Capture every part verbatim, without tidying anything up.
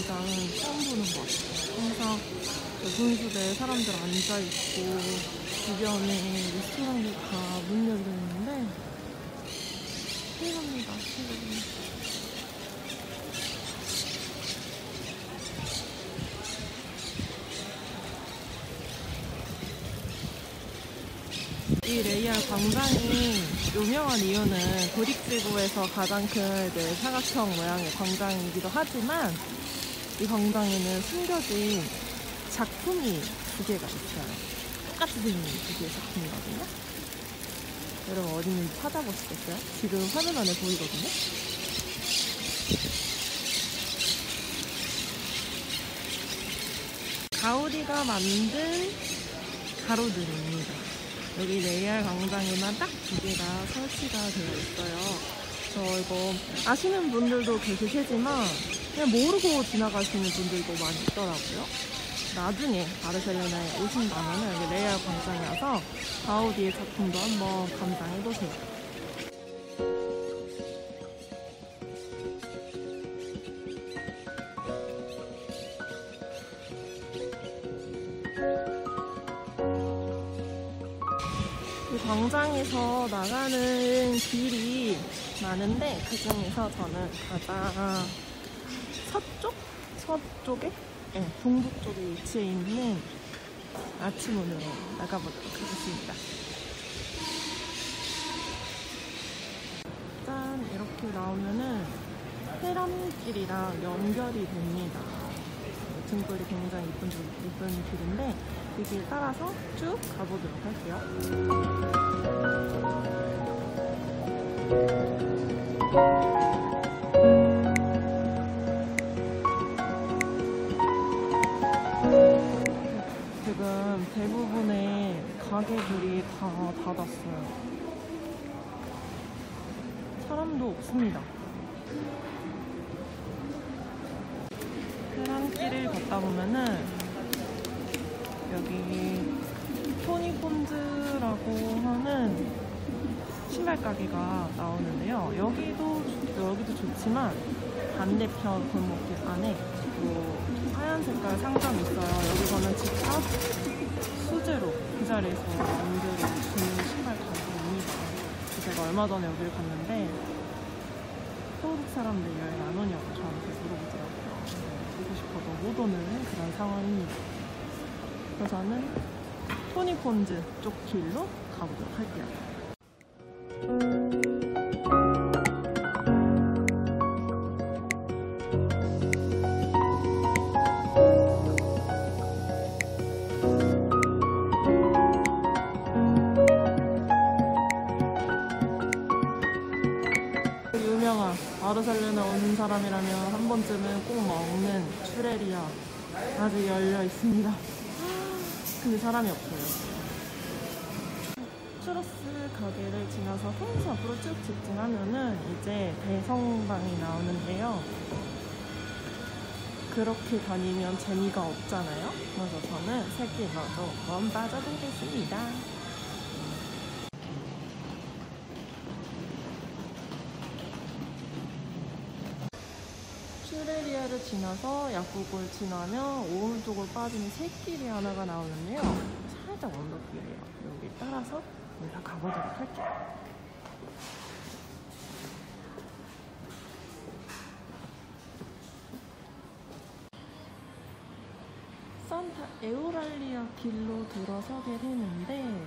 광장은 처음 보는 것 같아요. 항상 분수대에 사람들 앉아있고 주변에 레스토랑도 다 문 열려있는데 신기합니다. 신기합니다. 이 레이알 광장이 유명한 이유는 그릭지구에서 가장 큰 네, 사각형 모양의 광장이기도 하지만 이 광장에는 숨겨진 작품이 두 개가 있어요. 똑같이 생긴 두 개의 작품이거든요. 여러분 어디 있는지 찾아보시겠어요? 지금 화면 안에 보이거든요. 가우디가 만든 가로등입니다. 여기 레이알 광장에만 딱 두 개가 설치가 되어 있어요. 저 이거 아시는 분들도 계시겠지만 그냥 모르고 지나가시는 분들도 많이 있더라고요. 나중에 바르셀로나에 오신다면 여기 레이알 광장에 와서 가우디의 작품도 한번 감상해보세요. 이 광장에서 나가는 길이 많은데 그 중에서 저는 가장 서쪽? 서쪽에? 네, 동북 쪽에 위치해 있는 아치문으로 나가보도록 하겠습니다. 짠! 이렇게 나오면은 헤람길이랑 연결이 됩니다. 등불이 굉장히 이쁜, 이쁜 길인데 이 길 따라서 쭉 가보도록 할게요. 지금 대부분의 가게들이 다 닫았어요. 사람도 없습니다. 헤람길을 걷다 보면은 여기 토니콘즈라고 하는 신발 가게가 나오는데요. 여기도 여기도 좋지만 반대편 골목길 안에 뭐 하얀 색깔 상점이 있어요. 여기서는 직접 수제로 그 자리에서 만들어 주는 신발 가게입니다. 제가 얼마 전에 여기를 갔는데 한국 사람들 여행 안 오냐고 저한테 물어보더라고요. 오고 싶어도 못 오는 그런 상황입니다. 그래서 저는 토니콘즈 쪽 길로 가보도록 할게요. 유명한 바르셀로나 오는 사람이라면 한 번쯤은 꼭 먹는 슈레리아 아직 열려 있습니다. 근데 사람이 없어요. 추러스 가게를 지나서 통해서 앞으로 쭉 직진하면은 이제 대성당이 나오는데요. 그렇게 다니면 재미가 없잖아요. 그래서 저는 새길로 조금 빠져들겠습니다. 슈레리아를 지나서 약국을 지나면 오른쪽으로 빠지는 새길이 하나가 나오는데요. 살짝 언덕길이에요. 여기 따라서 우리가 가보도록 할게요. 산타 에우랄리아 길로 들어서게 되는데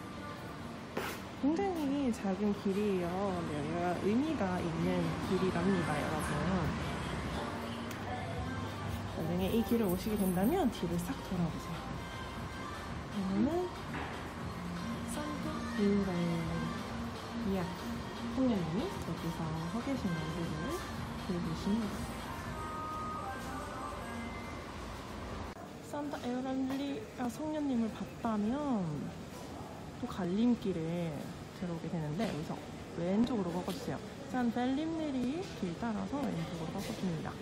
굉장히 작은 길이에요. 여기가 의미가 있는 길이랍니다, 여러분. 나중에 이 길을 오시게 된다면 뒤를 싹 돌아보세요. 그러면은 산타 에우랄리아 성령님이 여기서 서 계신 모습을 보여주십니다. 산타 에우랄리아 성령님을 봤다면 또 갈림길에 들어오게 되는데 여기서 왼쪽으로 꺾어주세요. 산 벨림네리 길 따라서 왼쪽으로 꺾어줍니다.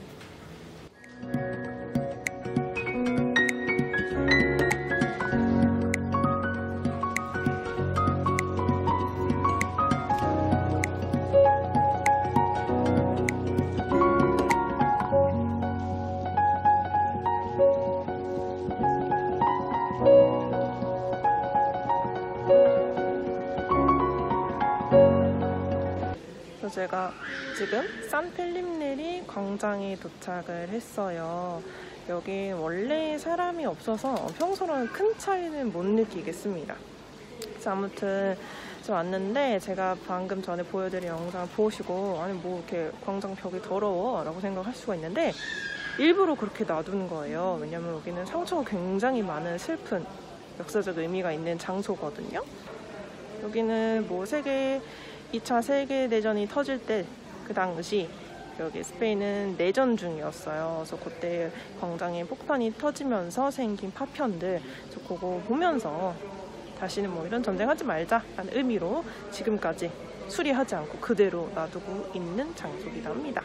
제가 지금 산펠림네리 광장에 도착을 했어요. 여기 원래 사람이 없어서 평소랑 큰 차이는 못 느끼겠습니다. 그래서 아무튼 좀 왔는데, 제가 방금 전에 보여드린 영상 보시고 아니 뭐 이렇게 광장 벽이 더러워 라고 생각할 수가 있는데, 일부러 그렇게 놔두는 거예요. 왜냐면 여기는 상처가 굉장히 많은 슬픈 역사적 의미가 있는 장소거든요. 여기는 뭐 세계 이 차 세계대전이 터질 때 그 당시 여기 스페인은 내전 중이었어요. 그래서 그때 광장에 폭탄이 터지면서 생긴 파편들, 저 그거 보면서 다시는 뭐 이런 전쟁하지 말자라는 의미로 지금까지 수리하지 않고 그대로 놔두고 있는 장소이기도 합니다.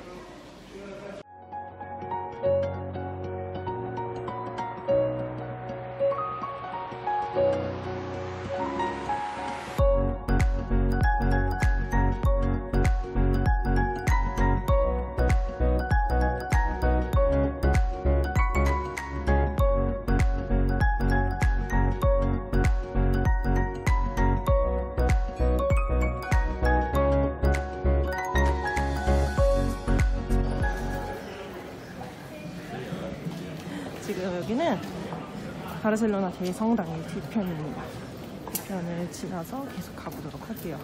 지금 여기는 바르셀로나 대성당의 뒤편입니다. 뒤편을 지나서 계속 가보도록 할게요.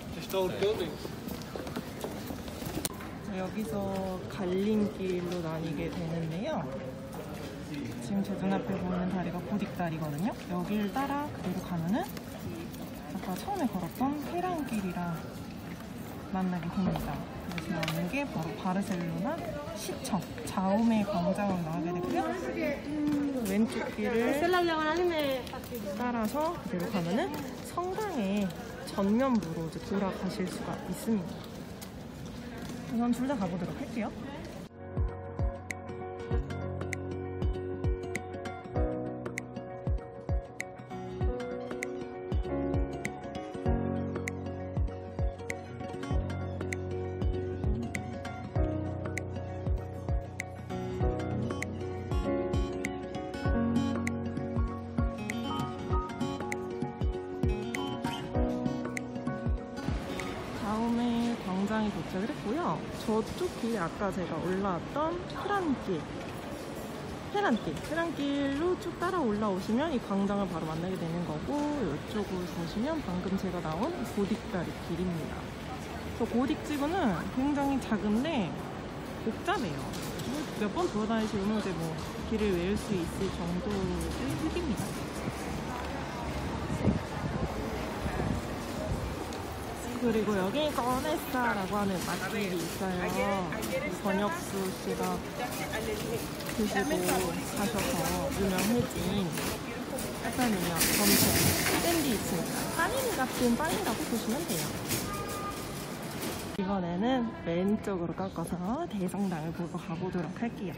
여기서 갈림길로 나뉘게 되는데요. 지금 제 눈앞에 보이는 다리가 고딕다리거든요. 여기를 따라 그대로 가면은 아까 처음에 걸었던 페란길이랑 만나게 됩니다. 그래서 나오는 게 바로 바르셀로나 시청 자우메 광장으로 나가게 되고요. 음, 왼쪽 길을 따라서 그대로 가면은 성당의 전면부로 이제 돌아가실 수가 있습니다. 우선 둘 다 가보도록 할게요. 자우메 광장에 도착을 했고요. 저쪽 길이 아까 제가 올라왔던 페란길, 페란길, 페란길로 쭉 따라 올라오시면 이 광장을 바로 만나게 되는 거고, 이쪽으로 보시면 방금 제가 나온 고딕다리 길입니다. 저 고딕지구는 굉장히 작은데 복잡해요. 몇 번 돌아다니시면 이제 뭐 길을 외울 수 있을 정도의 흙입니다. 그리고 여기 꺼네사라고 하는 맛집이 있어요. 권혁수 씨가 드시고 가셔서 유명해진 카타루냐 검색 샌드위치입니다. 빠니니 같은 빵이라고 보시면 돼요. 이번에는 왼쪽으로 꺾어서 대성당을 보고 가보도록 할게요.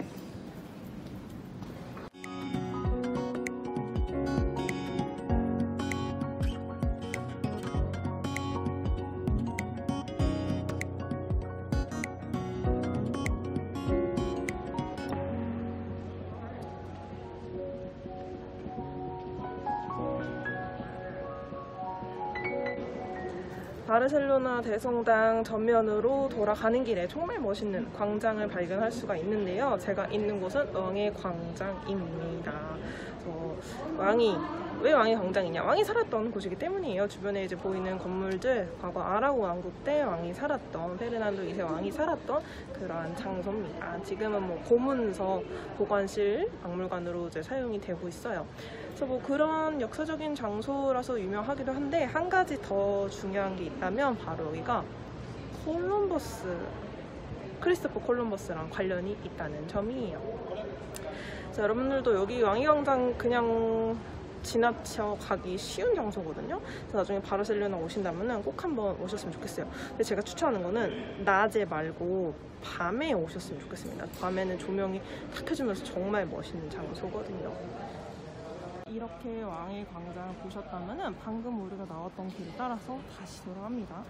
바르셀로나 대성당 전면으로 돌아가는 길에 정말 멋있는 광장을 발견할 수가 있는데요. 제가 있는 곳은 왕의 광장입니다. 그래서 왕이 왜 왕의 광장이냐? 왕이 살았던 곳이기 때문이에요. 주변에 이제 보이는 건물들, 과거 아라고 왕국 때 왕이 살았던, 페르난도 이 세 왕이 살았던 그러한 장소입니다. 지금은 뭐 고문서, 보관실, 박물관으로 이제 사용이 되고 있어요. 그래서 뭐 그런 역사적인 장소라서 유명하기도 한데, 한 가지 더 중요한 게 있다면 바로 여기가 콜럼버스, 크리스토퍼 콜럼버스랑 관련이 있다는 점이에요. 자, 여러분들도 여기 왕의 광장 그냥 지나쳐 가기 쉬운 장소거든요. 그래서 나중에 바르셀로나 오신다면 꼭 한번 오셨으면 좋겠어요. 근데 제가 추천하는 거는 낮에 말고 밤에 오셨으면 좋겠습니다. 밤에는 조명이 탁 켜지면서 정말 멋있는 장소거든요. 이렇게 왕의 광장을 보셨다면 방금 우리가 나왔던 길을 따라서 다시 돌아갑니다.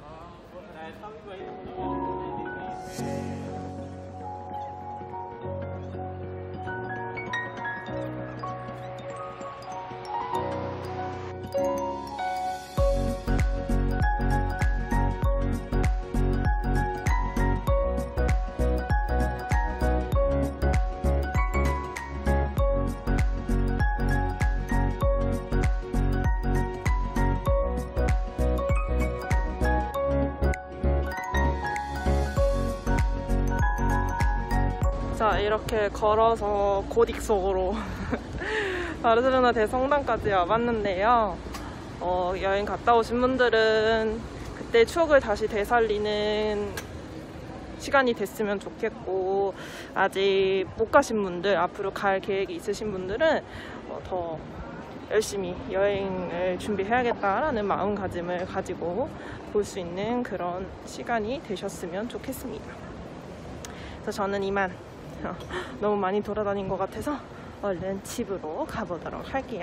이렇게 걸어서 고딕속으로 바르셀로나 대성당까지 와봤는데요. 어, 여행 갔다 오신 분들은 그때 추억을 다시 되살리는 시간이 됐으면 좋겠고, 아직 못 가신 분들, 앞으로 갈 계획이 있으신 분들은 어, 더 열심히 여행을 준비해야겠다라는 마음가짐을 가지고 볼 수 있는 그런 시간이 되셨으면 좋겠습니다. 그래서 저는 이만 너무 많이 돌아다닌 것 같아서 얼른 집으로 가보도록 할게요.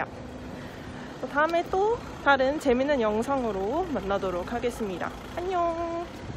다음에 또 다른 재밌는 영상으로 만나도록 하겠습니다. 안녕.